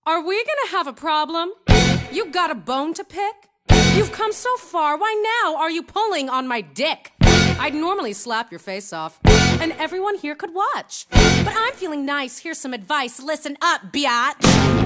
Are we gonna have a problem? You got a bone to pick? You've come so far, why now are you pulling on my dick? I'd normally slap your face off, and everyone here could watch. But I'm feeling nice, here's some advice, listen up, biatch.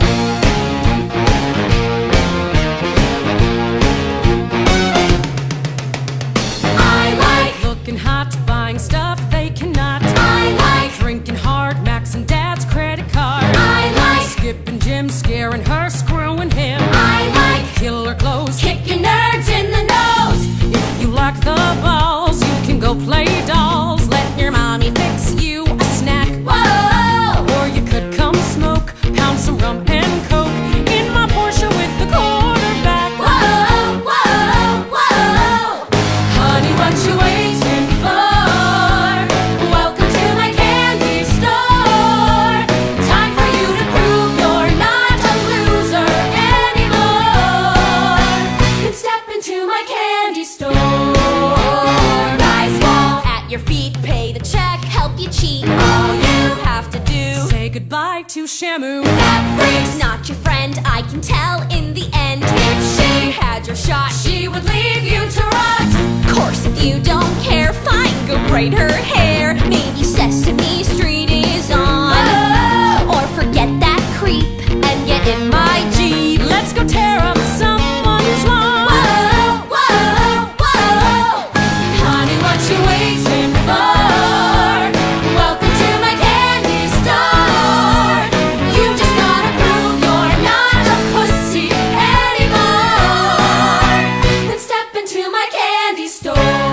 I like looking hot, buying stuff they cannot. I like drinking hard, maxing dad's credit card. I like skipping gym, scaring her, screwing him. I like killer clothes, kicking nerds in the nose. If you like the balls, you can go play dolls. Let your mommy fix you a snack. Whoa! Or you could come smoke, pound some rum and coke in my Porsche with the quarterback. Whoa, whoa, whoa! Honey, what you waiting for? Welcome to my candy store. Time for you to prove you're not a loser anymore. Then step into my candy store. Guys fall at your feet, pay the check, help you cheat. All you have to do, say goodbye to Shamu. That freak's not your friend, I can tell in the end. If she had your shot, she would leave you to rot. Course, if you don't care, fine, go braid her hair. Maybe Sesame Street is on. Whoa! Or forget that creep and get in my Jeep. Let's go tear up someone's lawn. Whoa, whoa, whoa! Honey, what you waiting for? Welcome to my candy store. You just gotta prove you're not a pussy anymore. Then step into my candy store.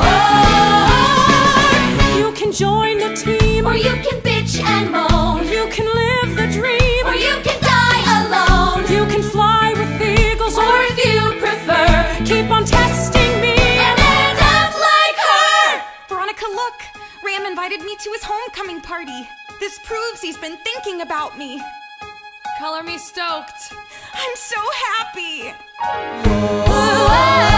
You can join the team, or you can bitch and moan. You can live the dream, or you can die alone. You can fly with eagles, or if you prefer, keep on testing me and end up like her. Veronica, look! Ram invited me to his homecoming party. This proves he's been thinking about me. Color me stoked. I'm so happy! Whoa.